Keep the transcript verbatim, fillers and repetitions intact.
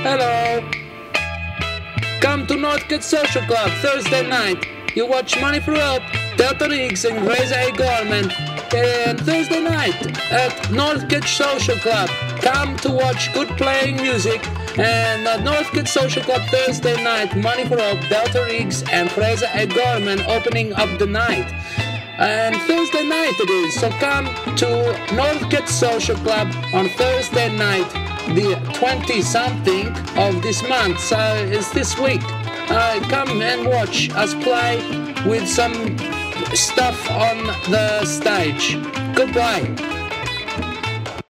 Hello. Come to Northgate Social Club Thursday night. You watch Money for Up, Delta Riggs and Razor A. Gorman. And Thursday night at Northgate Social Club. Come to watch good playing music. And at Northgate Social Club Thursday night, Money for Up, Delta Riggs and Fraser A. Gorman opening up the night. And Thursday night it is, so come to Northgate Social Club on Thursday night, the twenty-something of this month, so it's this week. Uh, come and watch us play with some stuff on the stage. Goodbye.